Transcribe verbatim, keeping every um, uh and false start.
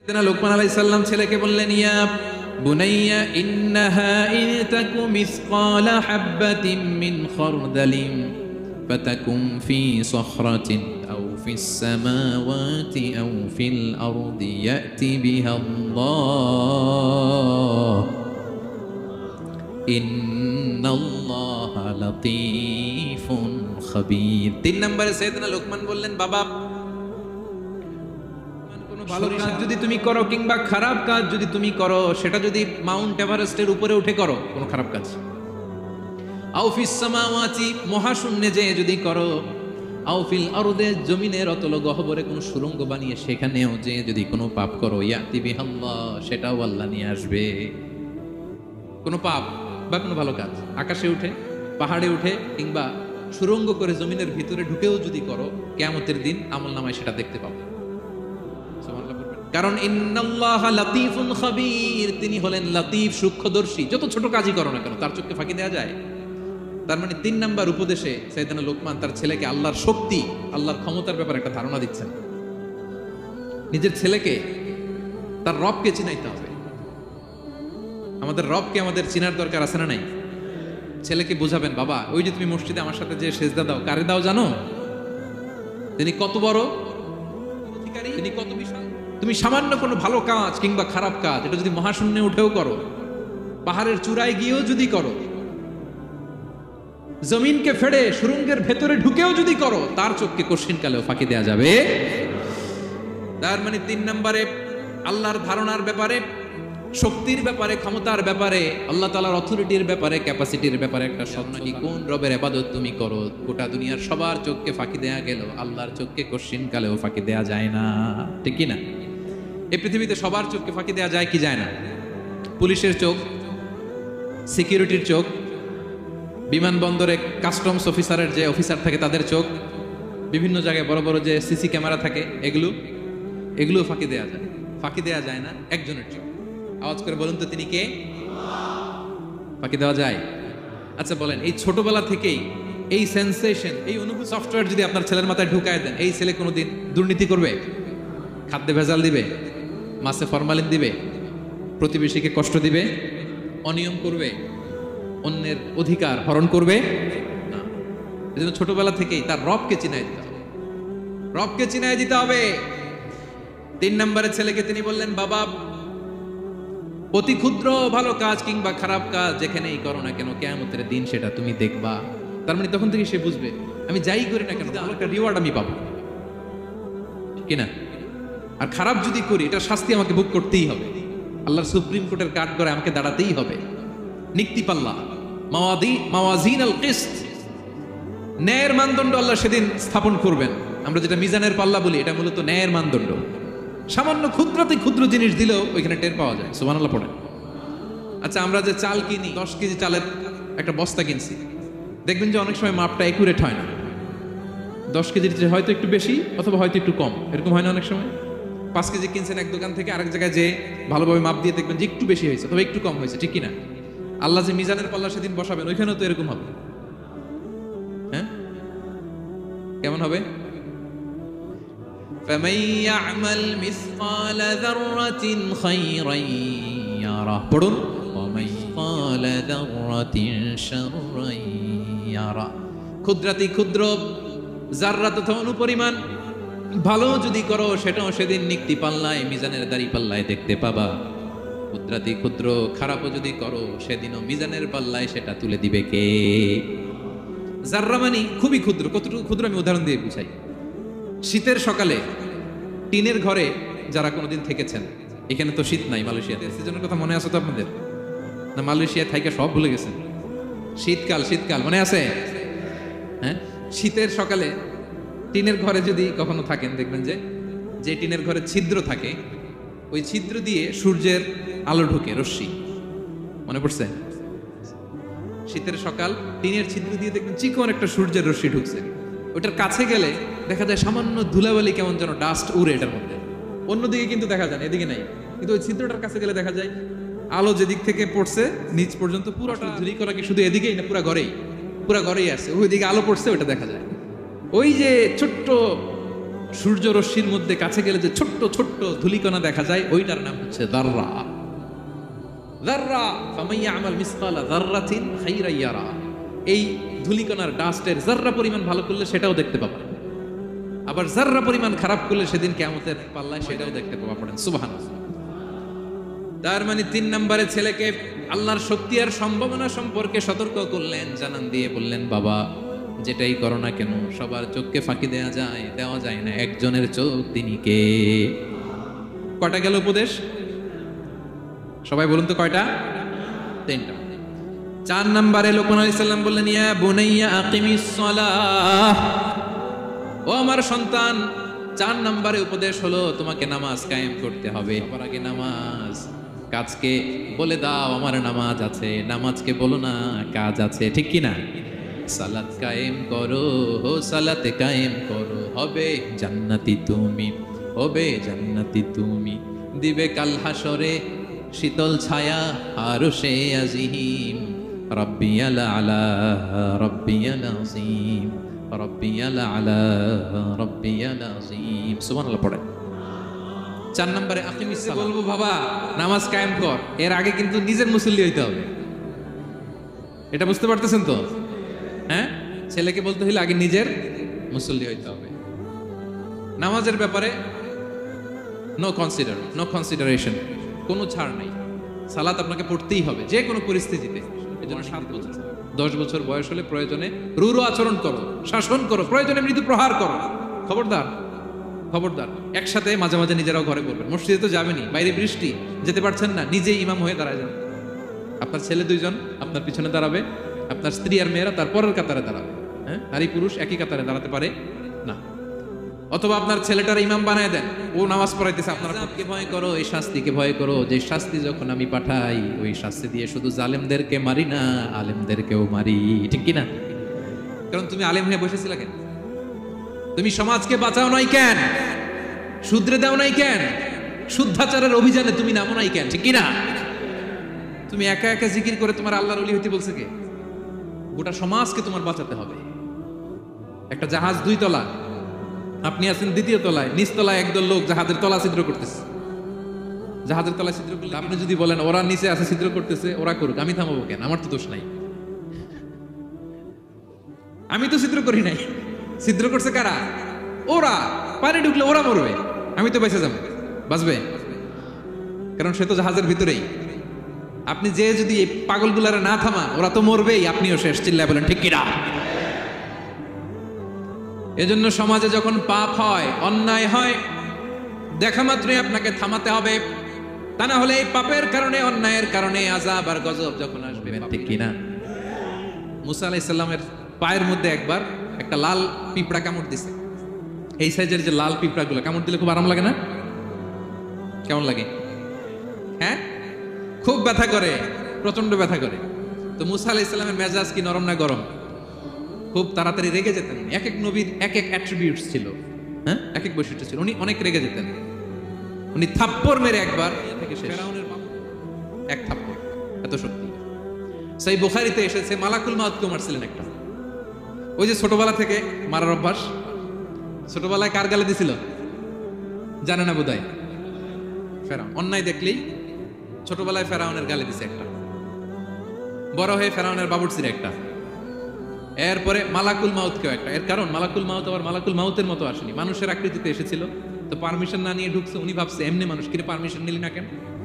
লোকমান আলাইহিস সালাম ছেলেকে বললেন, ইয়া বুনাইয়া ইন্নাহা ইন তাকু মিসকালা হাববাতিন মিন খারদালিন ফাতাকুম ফি সখরাতিন আও ফিস সামাওয়াতি আও ফিল আরদি ইয়াতি বিহা আল্লাহ ইন্নাল্লাহা লাতীফুন খাবীর। তিন নম্বরে সাইয়েদনা লোকমান বললেন, বাবা ভালো কাজ যদি তুমি করো কিংবা খারাপ কাজ যদি তুমি করো, সেটা যদি মাউন্ট এভারেস্টের উপরে উঠে করো কোনো খারাপ কাজ, আও ফিস সামাওয়াতি মহাশূন্যে যে যদি করো, আও ফিল আরদে জমিনের অতল গহ্বরে কোনো সুড়ঙ্গ বানিয়ে সেখানেও যে যদি কোনো পাপ করো, ইয়াতি বিহাল্লাহ সেটাও আল্লাহ নিয়ে আসবে। কোনো পাপ বা কোনো ভালো কাজ আকাশে উঠে, পাহাড়ে উঠে কিংবা সুড়ঙ্গ করে জমিনের ভিতরে ঢুকেও যদি করো, কিয়ামতের দিন আমলনামায় সেটা দেখতে পাবো। কারণ ইন্নাল্লাহা লাতীফুন খাবীর, তিনি হলেন লাতীফ সূক্ষ্মদর্শী। যত ছোট কাজই করো না কেন তার চোখে ফাঁকি দেওয়া যায়। তার মানে তিন নাম্বার উপদেশে সাইয়েদনা লোকমান তার ছেলেকে আল্লাহর শক্তি, আল্লাহর ক্ষমতার ব্যাপারে একটা ধারণা দিচ্ছেন। নিজের ছেলেকে তার রবকে চিনাইতে হবে। আমাদের রবকে আমাদের চিনার দরকার আছে না নাই? ছেলেকে বোঝাবেন, বাবা ওই যে তুমি মসজিদে আমার সাথে যে সেজদা দাও, কারে দাও জানো? তিনি কত বড় অধিকারী, তিনি কত বিশাল। তুমি সামান্য কোনো ভালো কাজ কিংবা খারাপ কাজ এটা যদি মহাশূন্যে উঠেও করো, পাহাড়ের চূড়ায় গিয়েও যদি করো, জমিনকে ফেড়ে সুড়ঙ্গের ভেতরে ঢুকেও যদি করো, তার চোখকে কঠিন কালেও ফাঁকি দেয়া যাবে। তার মানে তিন নম্বরে আল্লাহর ধারণার ব্যাপারে, শক্তির ব্যাপারে, ক্ষমতার ব্যাপারে, আল্লাহ তাআলার অথরিটির ব্যাপারে, ক্যাপাসিটির ব্যাপারে একটা স্বপ্নই কোন রবের ইবাদত তুমি করো, গোটা দুনিয়ার সবার চোখকে ফাঁকি দেয়া গেল, আল্লাহর চোখকে কঠিন কালেও ফাঁকি দেয়া যায় না, ঠিক কি না? এই পৃথিবীতে সবার চোখকে ফাঁকি দেওয়া যায় কি যায় না? পুলিশের চোখ, সিকিউরিটির চোখ, বিমানবন্দরে কাস্টমস অফিসারের যে অফিসার থাকে তাদের চোখ, বিভিন্ন জায়গায় বড় বড় যে সিসি ক্যামেরা থাকে, এগুলো এগুলো ফাঁকি দেওয়া যায়। ফাঁকি দেওয়া যায় না একজনের চোখ। আওয়াজ করে বলুন তো, তিনি কে? ফাঁকি দেওয়া যায়? আচ্ছা বলেন, এই ছোটবেলা থেকেই এই সেন্সেশন, এই অনুভূতি সফটওয়্যার যদি আপনার ছেলের মাথায় ঢুকায় দেন, এই ছেলে কোনোদিন দুর্নীতি করবে? খাদ্যে ভেজাল দিবে? মাছে ফরমালিন দিবে? প্রতিবেশীকে কষ্ট দিবে? অনিয়ম করবে? অন্যের অধিকার হরণ করবে না। এজন্য ছোটবেলা থেকেই তার রবকে চিনাই দিতে হবে, রবকে চিনাই দিতে হবে। তিন নম্বরে ছেলেকে তিনি বললেন, বাবা অতি ক্ষুদ্র ভালো কাজ কিংবা খারাপ কাজ যেখানেই করো না কেন, কিয়ামতের দিন সেটা তুমি দেখবা। তার মানে তখন থেকে সে বুঝবে আমি যাই করি না কেন ভালো একটা রিওয়ার্ড আমি পাবো, কিনা? আর খারাপ যদি করি এটা শাস্তি আমাকে ভোগ করতেই হবে। আল্লাহর সুপ্রিম কোর্টের কাঠ করে আমাকে দাঁড়াতেই হবে। নিক্তি পাল্লা, মাওয়াদি মাওয়াজিন আল কিসত, ন্যায়ের মানদণ্ড আল্লাহ সেদিন স্থাপন করবেন। আমরা যেটা মিজানের পাল্লা বলি, এটা মূলত ন্যায়ের মানদণ্ড। সামান্য ক্ষুদ্রাতি ক্ষুদ্র জিনিস দিলেও ওইখানে টের পাওয়া যায়। সুবহানাল্লাহ পড়েন। আচ্ছা, আমরা যে চাল কিনি, দশ কেজি চালের একটা বস্তা কিনছি, দেখবেন যে অনেক সময় মাপটা একুরেট হয় না। দশ কেজির চেয়ে হয়তো একটু বেশি অথবা হয়তো একটু কম, এরকম হয় না অনেক সময়? পাঁচ কেজি কিনছেন এক দোকান থেকে, আরেক জায়গায় যে ভালোভাবে মাপ দিয়ে দেখবেন যে একটু বেশি হয়েছে অথবা একটু কম হয়েছে, ঠিক কিনা? আল্লাহ যে মিজানের পাল্লা সেদিন বসাবেন, ওইখানেও তো এরকম হবে। হ্যাঁ, কেমন হবে? فَمَن يَعْمَلْ مِثْقَالَ ذَرَّةٍ خَيْرًا يَرَهُ, পড়ুন, وَمَن يَعْمَلْ ذَرَّةٍ شَرًّا يَرَهُ। ক্ষুদ্রাতি ক্ষুদ্র জাররা তথা অনুপরিমাণ ভালো যদি করো, সেটাও সেদিন নিক্তি পাল্লায়, মিজানের দাড়ি পাল্লায় দেখতে পাবা। ক্ষুদ্রাতি ক্ষুদ্র খারাপও যদি করো, সেদিনও মিজানের পাল্লায় সেটা তুলে দিবে কে? জাররা মানে খুবই ক্ষুদ্র। কতটুকু ক্ষুদ্র আমি উদাহরণ দিয়ে বুঝাই। শীতের সকালে টিনের ঘরে যারা কোনোদিন থেকেছেন, এখানে তো শীত নাই, মালয়েশিয়াতে সিজনের কথা মনে আছে তো আপনাদের? না মালয়েশিয়া থাইকা সব ভুলে গেছেন? শীতকাল শীতকাল মনে আছে? হ্যাঁ, শীতের সকালে টিনের ঘরে যদি কখনো থাকেন, দেখবেন যে যে টিনের ঘরে ছিদ্র থাকে, ওই ছিদ্র দিয়ে সূর্যের আলো ঢুকে, রশ্মি। মনে পড়ছে? শীতের সকাল, টিনের ছিদ্র দিয়ে দেখবেন চিকন একটা সূর্যের রশ্মি ঢুকছে। ওটার কাছে গেলে দেখা যায় সামান্য ধুলাবালি, কেমন যেন ডাস্ট উড়ে এটার মধ্যে। অন্যদিকে কিন্তু দেখা যায় না, এদিকে নাই, কিন্তু ওই ছিদ্রটার কাছে গেলে দেখা যায় আলো যেদিক থেকে পড়ছে নিচ পর্যন্ত পুরোটা ধুলি করা কি শুধু এদিকেই না, পুরা ঘরেই, পুরা ঘরেই আছে, ওইদিকে আলো পড়ছে ওটা দেখা যায়। ওই যে ছোট্ট সূর্য রশ্মির মধ্যে কাছে গেলে যে ছোট্ট ছোট্ট ধূলিকণা দেখা যায়, ওইটার নাম হচ্ছে যাররা। যাররা ফামাইয়া আমাল মিসকালা যাররাতিন খাইরান ইয়ারা। এই ধূলিকণার ডাস্টের যাররা পরিমাণ ভালো করলে সেটাও দেখতে পাবা, আবার যাররা পরিমাণ খারাপ করলে সেদিন কিয়ামতের পাল্লায় সেটাও দেখতে পাবা। পড়েন সুবহানাল্লাহ। তার মানে তিন নম্বরে ছেলেকে আল্লাহর শক্তি আর সম্ভাবনা সম্পর্কে সতর্ক করলেন, জানান দিয়ে বললেন, বাবা যেটাই করো না কেন সবার চোখকে ফাঁকি দেওয়া যায় দেওয়া যায় না, একজনের চোখ তিনি কে? কয়টা গেল উপদেশ? সবাই বলুন তো কয়টা? তিনটা। চার নম্বরে লোকমান আলাইহিস সালাম বললেন, ইয়া বুনাইয়া আকিমিস সালাহ, ও আমার সন্তান, চার নম্বরে উপদেশ হলো তোমাকে নামাজ কায়েম করতে হবে। সবার আগে নামাজ। কাজকে বলে দাও আমার নামাজ আছে, নামাজকে বলো না কাজ আছে, ঠিক কি না? সালাত কায়েম করো, হো সালাতে কায়েম করো, হবে জান্নাতি তুমি, হবে জান্নাতি তুমি, দিবে কাল হাসরে শীতল ছায়া আরশে আজিম, রাব্বিয়াল আলা রাব্বিয়াল আযীম, রাব্বিয়াল আলা রাব্বিয়াল আযীম। সুবহানাল্লাহ পড়ে। চার নম্বরে আকিমিস সালাত। বলবো বাবা নামাজ কায়েম কর, এর আগে কিন্তু নিজের মুসল্লি হইতে হবে। এটা বুঝতে পারতেছেন তো? হ্যাঁ, ছেলেকে বলতে হইলে আগে নিজের মুসল্লি হইতে হবে। নামাজের ব্যাপারে নো কনসিডার নো কনসিডারেশন, কোনো ছাড় নাই। সালাত আপনাকে পড়তেই হবে যে কোনো পরিস্থিতিতে। এজন্য সাত বছর দশ বছর বয়স হলে প্রয়োজনে রূঢ় আচরণ করো, শাসন করো, প্রয়োজনে মৃদু প্রহার করো। খবরদার খবরদার। একসাথে মাঝে মাঝে নিজেরাও ঘরে পড়বেন। মসজিদে তো যাবেনই, বাইরে বৃষ্টি, যেতে পারছেন না, নিজেই ইমাম হয়ে দাঁড়ায় যান। আপনার ছেলে দুইজন আপনার পিছনে দাঁড়াবে, আপনার স্ত্রী আর মেয়েরা তার পরের কাতারে দাঁড়াবে। হ্যাঁ, নারী পুরুষ একই কাতারে দাঁড়াতে পারে না। অথবা আপনার ছেলেটার ইমাম বানায় দেন, ও নামাজ পড়াইতেছে, আপনারা কে ভয় করো, এই শাস্তিকে ভয় করো, যে শাস্তি যখন আমি পাঠাই ওই শাস্তি দিয়ে শুধু জালেমদেরকে মারি না, আলেমদেরকেও মারি, ঠিক কি না? কারণ তুমি আলেম হয়ে বসেছিলে কেন? তুমি সমাজকে বাঁচাও নাই কেন? শুধরে দাও নাই কেন? শুদ্ধাচারের অভিযানে তুমি নামো নাই কেন? ঠিক কি না? তুমি একা একা জিকির করে তোমার আল্লাহর ওলি হইতে বলছে কে? গোটা সমাজকে তোমার বাঁচাতে হবে। একটা জাহাজ দুই তলা, আপনি আছেন দ্বিতীয় তলায়, নিচ তলায় একদল লোক জাহাজের তলা ছিদ্র করতেছে। জাহাজের তলা ছিদ্র করলে আপনি যদি বলেন ওরা নিচে আছে ছিদ্র করতেছে, ওরা করুক, আমি থামাবো কেন? আমার তো দোষ নাই, আমি তো ছিদ্র করি নাই। ছিদ্র করছে কারা? ওরা। পানি ঢুকলে ওরা মরবে, আমি তো বেঁচে যাবো। বাঁচবে কারণ সে তো জাহাজের ভিতরেই। আপনি যে যদি এই পাগলগুলারে না থামান, ওরা তো মরবেই, আপনিও শেষ। চিল্লায় বলেন ঠিক কিনা? এজন্য সমাজে যখন পাপ হয়, অন্যায় হয়, দেখা মাত্রই আপনাকে থামাতে হবে। তা না হলে এই পাপের কারণে, অন্যায়ের কারণে আযাব আর গজব যখন আসবে, ঠিক কিনা? মুসা আলাইহিস সালামের পায়ের মধ্যে একবার একটা লাল পিঁপড়া কামড় দিছে। এই সাইজের যে লাল পিঁপড়াগুলো কামড় দিলে খুব আরাম লাগে না? কেমন লাগে? হ্যাঁ, খুব ব্যথা করে, প্রচন্ড ব্যথা করে। তো মুসা আলাইহিস সালামের মেজাজ কি নরম না গরম? খুব তাড়াতাড়ি রেগে যেতেন। এক এক নবীর এক এক অ্যাট্রিবিউটস ছিল, হ্যাঁ, এক এক বৈশিষ্ট্য ছিল। উনি অনেক রেগে যেতেন। উনি থাপ্পড় মেরে একবার থেকে শেষ, এক থাপ্পড়, এত শক্তি। সেই বুখারীতে এসেছে মালাকুল মাউতকে মারছিলেন একটা। ওই যে ছোটবেলা থেকে মারার অভ্যাস, ছোটবেলায় কার গালে দিছিল জানে না বোধহয়? ফেরাউন। অন্যায় দেখলেই ছোটবেলায় ফেরাউনের গালে দিছে একটা, বড় হয়ে ফেরাউনের বাবুর্চির একটা, এরপরে মালাকুল মাউতকেও একটা। এর কারণ মালাকুল মাউত আবার মালাকুল মাউতের মতো আসেনি, মানুষের আকৃতিতে এসেছিল। তো পারমিশন না নিয়ে ঢুকছে। উনি ভাবছে এমনি মানুষ, কিরে পারমিশন নিলি না কেন?